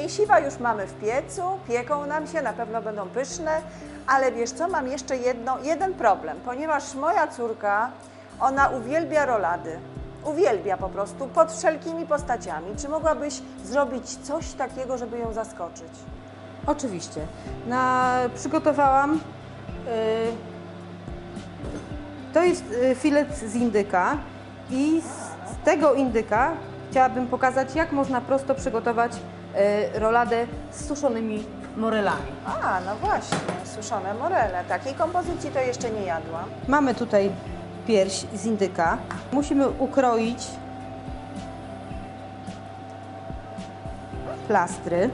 Mięsiwa już mamy w piecu, pieką nam się, na pewno będą pyszne, ale wiesz co, mam jeszcze jeden problem, ponieważ moja córka, ona uwielbia rolady. Uwielbia po prostu, pod wszelkimi postaciami. Czy mogłabyś zrobić coś takiego, żeby ją zaskoczyć? Oczywiście. Przygotowałam, to jest filet z indyka i z tego indyka chciałabym pokazać, jak można prosto przygotować roladę z suszonymi morelami. A, no właśnie, suszone morele. Takiej kompozycji to jeszcze nie jadłam. Mamy tutaj pierś z indyka. Musimy ukroić plastry.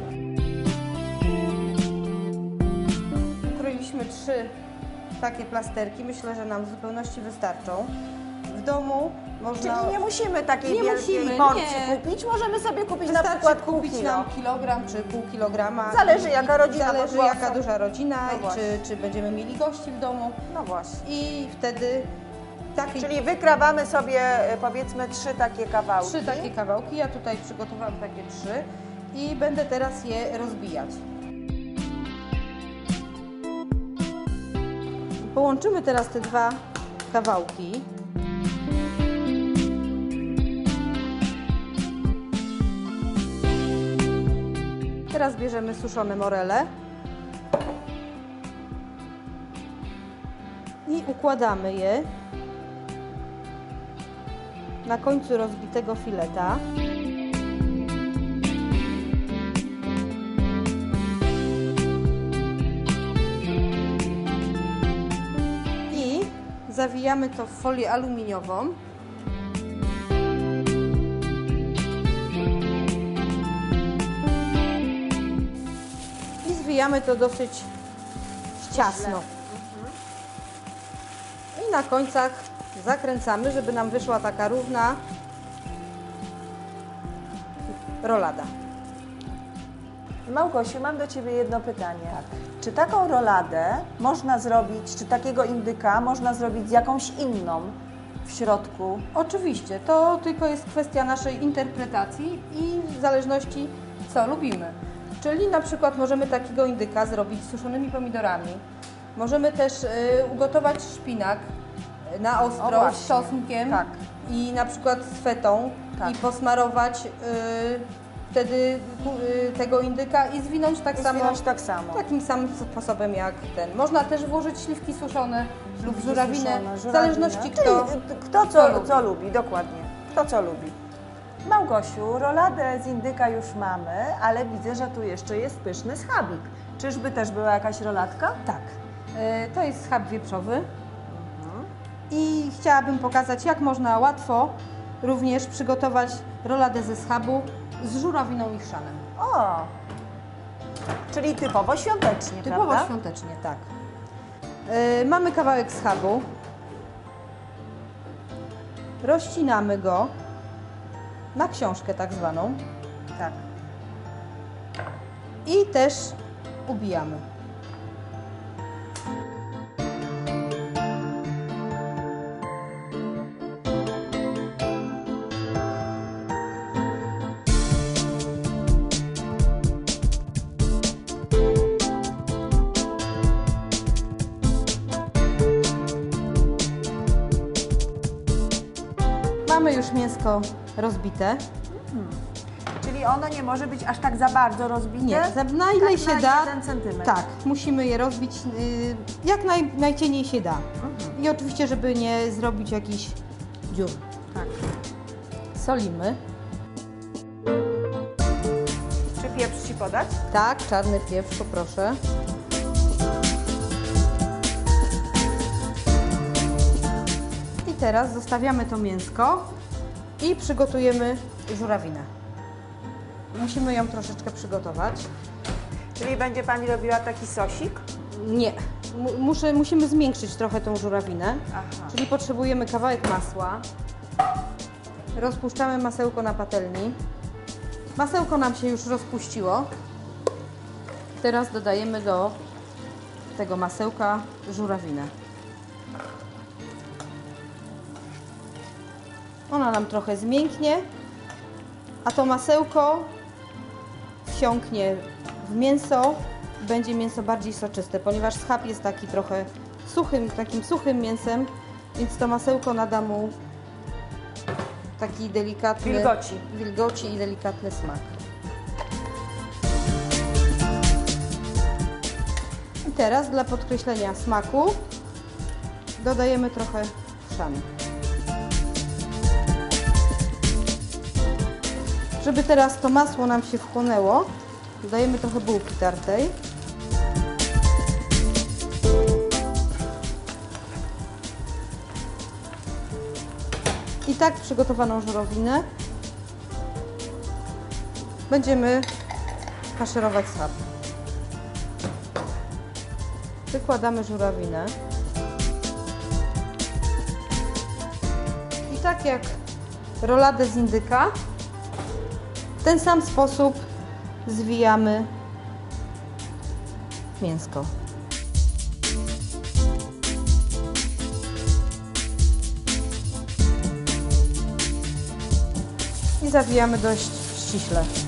Ukroiliśmy 3 takie plasterki. Myślę, że nam w zupełności wystarczą. W domu można... Czyli nie musimy takiej Nie wielkiej musimy, porcji nie. kupić, możemy sobie kupić na Wystarczy przykład pół kupić kilo. nam kilogram czy pół kilograma. Zależy, jaka rodzina, Zależy bo jaka są- duża rodzina, No właśnie. czy będziemy mieli gości w domu. No właśnie. I wtedy Czyli wykrawamy sobie powiedzmy 3 takie kawałki. 3 takie kawałki. Ja tutaj przygotowałam takie 3 i będę teraz je rozbijać. Połączymy teraz te 2 kawałki. Teraz bierzemy suszone morele i układamy je na końcu rozbitego fileta. I zawijamy to w folię aluminiową. I zwijamy to dosyć ciasno. I na końcach zakręcamy, żeby nam wyszła taka równa rolada. Małgosiu, mam do Ciebie jedno pytanie. Czy taką roladę można zrobić, czy takiego indyka można zrobić z jakąś inną w środku? Oczywiście, to tylko jest kwestia naszej interpretacji i w zależności co lubimy. Czyli na przykład możemy takiego indyka zrobić z suszonymi pomidorami. Możemy też ugotować szpinak na O ostro właśnie, z czosnkiem tak. i na przykład z fetą Tak. i posmarować wtedy tego indyka i zwinąć tak samo. Zwinąć tak samo. Takim samym sposobem jak ten. Można też włożyć śliwki suszone lub żurawinę, Suszone, w zależności kto lubi. co lubi, dokładnie. Kto co lubi. Małgosiu, roladę z indyka już mamy, ale widzę, że tu jeszcze jest pyszny schabik. Czyżby też była jakaś roladka? Tak. To jest schab wieprzowy i chciałabym pokazać, jak można łatwo również przygotować roladę ze schabu z żurawiną i chrzanem. O! Czyli typowo świątecznie, Typowo prawda? świątecznie, tak. Mamy kawałek schabu. Rozcinamy go na książkę tak zwaną Tak. i też ubijamy. Mamy już mięsko rozbite. Czyli ono nie może być aż tak za bardzo rozbite? Nie, na ile tak się na da. 1 centymetr. Tak, musimy je rozbić jak najcieniej się da. I oczywiście, żeby nie zrobić jakichś dziur. Tak. Solimy. Czy pieprz Ci podać? Tak, czarny pieprz, poproszę. I teraz zostawiamy to mięsko i przygotujemy żurawinę. Musimy ją troszeczkę przygotować. Czyli będzie Pani robiła taki sosik? Nie, musimy zmiękczyć trochę tą żurawinę. Aha. Czyli potrzebujemy kawałek masła. Rozpuszczamy masełko na patelni. Masełko nam się już rozpuściło. Teraz dodajemy do tego masełka żurawinę. Ona nam trochę zmięknie, a to masełko wsiąknie w mięso, będzie mięso bardziej soczyste, ponieważ schab jest taki trochę takim suchym mięsem, więc to masełko nada mu taki delikatny wilgoci i delikatny smak. I teraz dla podkreślenia smaku dodajemy trochę chrzanu. Żeby teraz to masło nam się wchłonęło, dodajemy trochę bułki tartej. I tak przygotowaną żurowinę będziemy faszerować schab. Wykładamy żurawinę. I tak jak roladę z indyka, w ten sam sposób zwijamy mięsko. I zawijamy dość ściśle.